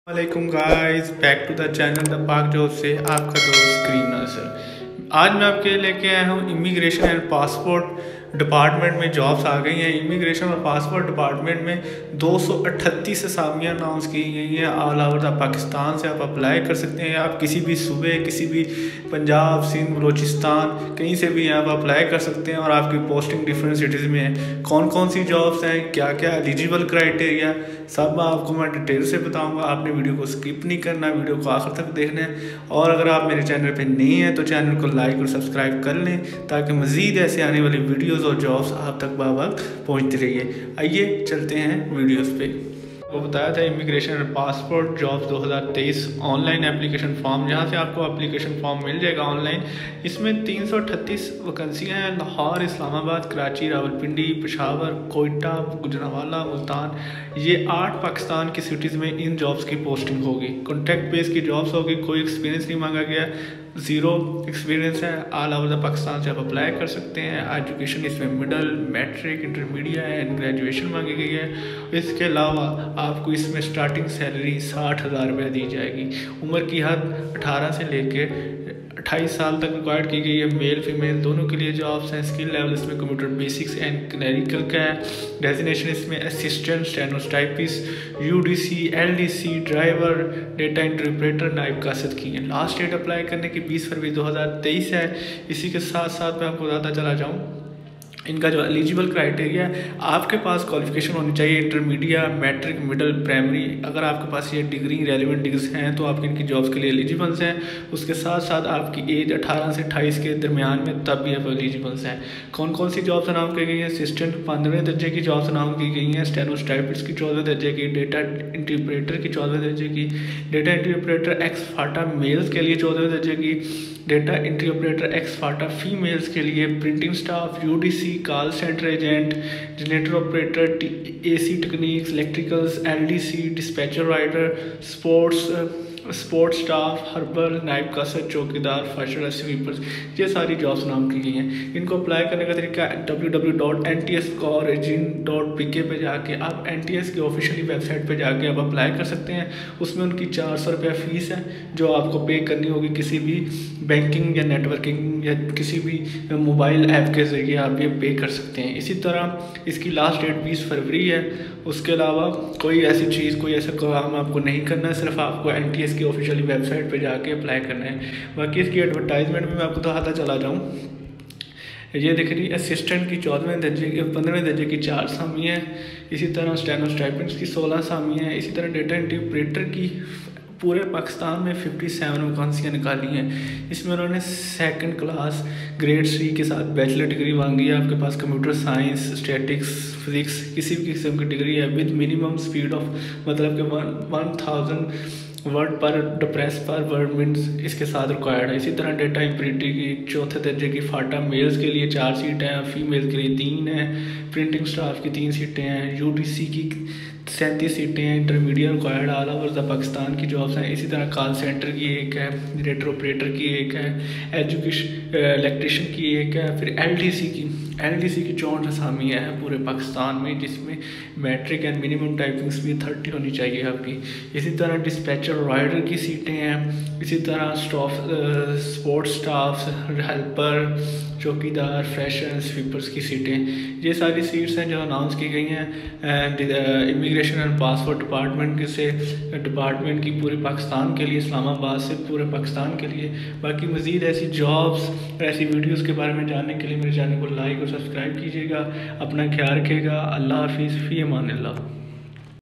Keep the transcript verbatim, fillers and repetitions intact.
वालेकुम guys, back to the channel the Pak job से आपका दोस्त स्क्रीन नासर। आज मैं आपके लेके आया हूँ इमिग्रेशन एंड पासपोर्ट डिपार्टमेंट में जॉब्स आ गई हैं। इमिग्रेशन और पासपोर्ट डिपार्टमेंट में दो सौ अट्ठतीस असामियाँ अनाउंस की गई हैं। ऑल ओवर द पाकिस्तान से आप अप्लाई कर सकते हैं। आप किसी भी सूबे, किसी भी पंजाब, सिंध, बलोचिस्तान, कहीं से भी आप अप्लाई कर सकते हैं और आपकी पोस्टिंग डिफरेंट सिटीज़ में है। कौन कौन सी जॉब्स हैं, क्या क्या एलिजिबल क्राइटेरिया, सब आपको मैं डिटेल से बताऊंगा। आपने वीडियो को स्किप नहीं करना, वीडियो को आखिर तक देखना है। और अगर आप मेरे चैनल पे नए हैं तो चैनल को लाइक और सब्सक्राइब कर लें ताकि मज़ीद ऐसे आने वाली वीडियोस और जॉब्स आप तक बावक्त पहुंचती रहिए। आइए चलते हैं वीडियोस पे। वो बताया था इमिग्रेशन एंड पासपोर्ट जॉब्स दो हज़ार तेईस ऑनलाइन एप्लीकेशन फॉर्म, जहाँ से आपको एप्लीकेशन फॉर्म मिल जाएगा ऑनलाइन। इसमें तीन सौ अट्ठतीस वैकेंसियाँ हैं। लाहौर, इस्लामाबाद, कराची, रावलपिंडी, पेशावर, कोयटा, गुजरांवाला, मुल्तान, ये आठ पाकिस्तान की सिटीज़ में इन जॉब्स की पोस्टिंग होगी। कॉन्ट्रैक्ट बेस की जॉब्स होगी, कोई एक्सपीरियंस नहीं मांगा गया, ज़ीरो एक्सपीरियंस है। ऑल ओवर द पाकिस्तान से आप अप्लाई कर सकते हैं। एजुकेशन इसमें middle, matric, intermediate and graduation मांगी गई है। इसके अलावा आपको इसमें स्टार्टिंग सैलरी साठ हज़ार रुपये दी जाएगी। उम्र की हद अठारह से लेके अट्ठाईस साल तक रिक्वायर्ड की गई है। मेल फीमेल दोनों के लिए जॉब्स हैं। स्किल लेवल इसमें कंप्यूटर बेसिक्स एंड क्लरिकल का है। डेजिग्नेशन इसमें assistant, stenotypist, UDC, LDC, driver, data interpreter, नायब कासद की है। लास्ट डेट अप्लाई करने की बीस फरवरी दो हज़ार तेईस है। इसी के साथ साथ मैं आपको बताता चला जाऊँ इनका जो एलिजिबल क्राइटेरिया है, आपके पास क्वालिफिकेशन होनी चाहिए इंटरमीडिएट, मैट्रिक, मिडिल, प्राइमरी। अगर आपके पास ये डिग्री, रेलिवेंट डिग्रीज हैं तो आप इनकी जॉब्स के लिए एलिजिबल्स हैं। उसके साथ साथ आपकी एज अठारह से अट्ठाईस के दरमियान में तब भी आप एलिजिबल्स हैं। कौन कौन सी जॉब्स अनाउंस की गई हैं? असिस्टेंट पंद्रहवें दर्जे की जॉब्स अनाउंस की गई हैं। स्टेनोटाइपिस्ट की चौदहवें दर्जे की, डेटा इंटरप्रेटर की चौदहवें दर्जे की, data interpreter ex FATA males के लिए चौदहवें दर्जे की, data interpreter ex FATA females के लिए, printing staff, UDC, call centre agent, generator operator, AC technics, electricals, LDC, dispatcher rider, sports sports staff, herbal, नायब कासद, चौकीदार, फर्शर, स्वीपर्स, ये सारी जॉब्स नाम की गई हैं। इनको अप्लाई करने का तरीका W W W dot N T S कॉरेजिन डॉट पी के पे जाके आप एन टी एस की ऑफिशियली वेबसाइट पे जाके आप अप्लाई कर सकते हैं। उसमें उनकी चार सौ रुपया फ़ीस है जो आपको पे करनी होगी किसी भी बैंकिंग या नेटवर्किंग या किसी भी मोबाइल ऐप के ज़रिए आप ये पे कर सकते हैं। इसी तरह इसकी लास्ट डेट बीस फरवरी है। उसके अलावा कोई ऐसी चीज़, कोई ऐसा काम आपको नहीं करना है, सिर्फ आपको एन टी एस की ऑफिशियली वेबसाइट पे जाके अप्लाई करना है। बाकी इसकी एडवर्टाइजमेंट में मैं आपको बताता चला जाऊँ, ये देख रही असिस्टेंट की चौदहवें दर्जे की, पंद्रहवें दर्जे की चार सामियाँ हैं। इसी तरह स्टेनोटाइपिस्ट की सोलह सामियाँ हैं। इसी तरह डेटा इंटरप्रेटर की पूरे पाकिस्तान में सत्तावन वैकेंसियाँ निकाली हैं। इसमें उन्होंने सेकंड क्लास ग्रेड सी के साथ बैचलर डिग्री मांगी है। आपके पास कंप्यूटर साइंस, स्टैटिक्स, फिजिक्स, किसी भी किस्म की डिग्री है विद मिनिमम स्पीड ऑफ मतलब कि one one thousand word per press per word minutes इसके साथ रिक्वायर्ड है। इसी तरह डेटा इंप्रिंटिंग की चौथे दर्जे की फाटा मेल्स के लिए चार सीटें हैं, फीमेल के लिए तीन हैं, प्रिंटिंग स्टाफ की तीन सीटें हैं, यूडीसी की सैंतीस सीटें हैं, intermediate required all over the Pakistan की जॉब्स हैं। इसी तरह कॉल सेंटर की एक है, जनरेटर ऑपरेटर की एक है, एजुकेशन इलेक्ट्रिशियन की एक है, फिर एलडीसी की एलडीसी की चौंठ असामियाँ हैं पूरे पाकिस्तान में, जिसमें matric and minimum typing speed thirty होनी चाहिए आपकी। इसी तरह डिस्पैचर राइडर की सीटें हैं। इसी तरह स्टाफ स्पोर्ट्स स्टाफ, हेल्पर, चौकीदार, फ्रेशर, स्वीपर्स की सीटें, ये सारी सीट्स हैं जो अनाउंस की गई हैं and immigration and passport department से डिपार्टमेंट की पूरे पाकिस्तान के लिए, इस्लामाबाद से पूरे पाकिस्तान के लिए। बाकी मज़ीद ऐसी जॉब्स, ऐसी वीडियोस के बारे में जानने के लिए मेरे चैनल को लाइक और सब्सक्राइब कीजिएगा। अपना ख्याल रखिएगा। अल्लाह हाफिज़, फ़ी अमान अल्लाह।